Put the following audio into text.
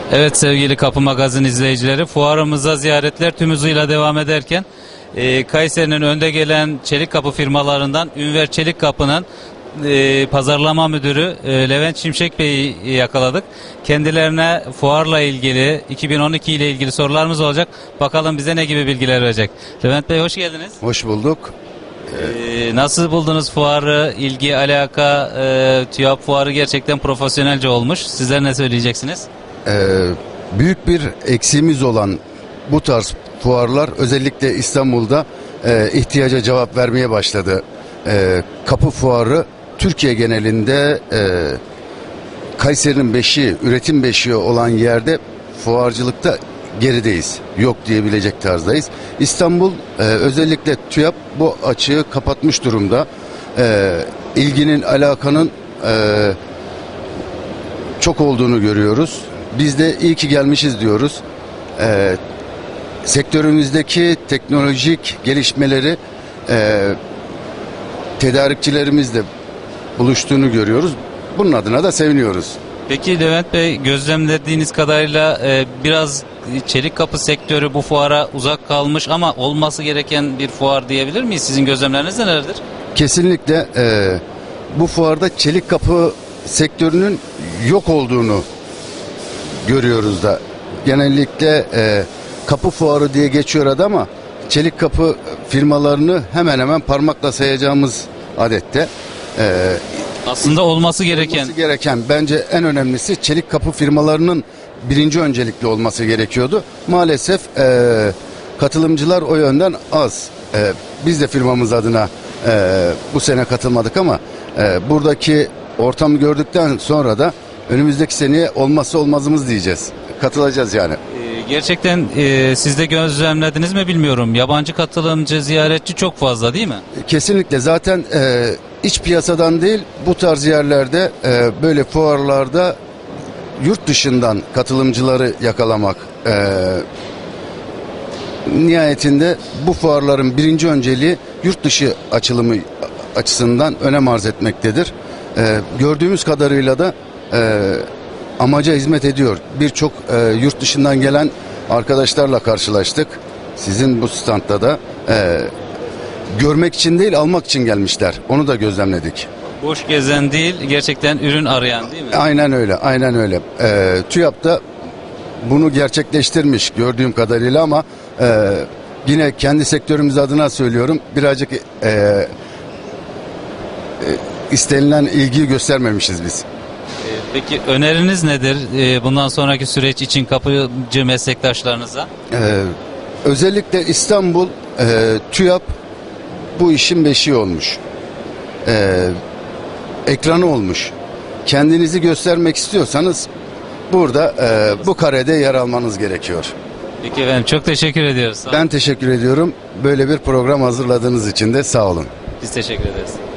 Evet sevgili Kapı Magazin izleyicileri, fuarımıza ziyaretler tüm hızıyla devam ederken Kayseri'nin önde gelen çelik kapı firmalarından Ünver Çelik Kapı'nın pazarlama müdürü Levent Şimşek Bey'i yakaladık. Kendilerine fuarla ilgili 2012 ile ilgili sorularımız olacak. Bakalım bize ne gibi bilgiler verecek. Levent Bey hoş geldiniz. Hoş bulduk. Nasıl buldunuz fuarı, ilgi, alaka? TÜYAP fuarı gerçekten profesyonelce olmuş. Sizler ne söyleyeceksiniz? Büyük bir eksiğimiz olan bu tarz fuarlar özellikle İstanbul'da ihtiyaca cevap vermeye başladı. Kapı fuarı Türkiye genelinde Kayseri'nin beşiği, üretim beşiği olan yerde fuarcılıkta gerideyiz. Yok diyebilecek tarzdayız. İstanbul özellikle TÜYAP bu açığı kapatmış durumda. İlginin, alakanın çok olduğunu görüyoruz. Biz de iyi ki gelmişiz diyoruz. Sektörümüzdeki teknolojik gelişmeleri tedarikçilerimizle buluştuğunu görüyoruz. Bunun adına da seviniyoruz. Peki Levent Bey, gözlemlediğiniz kadarıyla biraz çelik kapı sektörü bu fuara uzak kalmış ama olması gereken bir fuar diyebilir miyiz? Sizin gözlemleriniz nelerdir? Kesinlikle bu fuarda çelik kapı sektörünün yok olduğunu görüyoruz da. Genellikle kapı fuarı diye geçiyor adı ama çelik kapı firmalarını hemen hemen parmakla sayacağımız adette. Aslında olması gereken bence en önemlisi çelik kapı firmalarının birinci öncelikli olması gerekiyordu. Maalesef katılımcılar o yönden az. Biz de firmamız adına bu sene katılmadık ama buradaki ortamı gördükten sonra da önümüzdeki seneye olmazsa olmazımız diyeceğiz. Katılacağız yani. Gerçekten siz de gözlemlediniz mi bilmiyorum. Yabancı katılımcı, ziyaretçi çok fazla değil mi? Kesinlikle. Zaten iç piyasadan değil bu tarz yerlerde böyle fuarlarda yurt dışından katılımcıları yakalamak nihayetinde bu fuarların birinci önceliği yurt dışı açılımı açısından önem arz etmektedir. Gördüğümüz kadarıyla da amaca hizmet ediyor. Birçok yurt dışından gelen arkadaşlarla karşılaştık. Sizin bu standta da görmek için değil almak için gelmişler. Onu da gözlemledik. Boş gezen değil, gerçekten ürün arayan değil mi? Aynen öyle, aynen öyle. TÜYAP da bunu gerçekleştirmiş gördüğüm kadarıyla ama yine kendi sektörümüz adına söylüyorum. Birazcık istenilen ilgiyi göstermemişiz biz. Peki öneriniz nedir bundan sonraki süreç için kapıcı meslektaşlarınıza? Özellikle İstanbul TÜYAP bu işin beşiği olmuş. Ekranı olmuş. Kendinizi göstermek istiyorsanız burada bu karede yer almanız gerekiyor. Peki efendim, çok teşekkür ediyoruz. Ben teşekkür ediyorum. Böyle bir program hazırladığınız için de sağ olun. Biz teşekkür ederiz.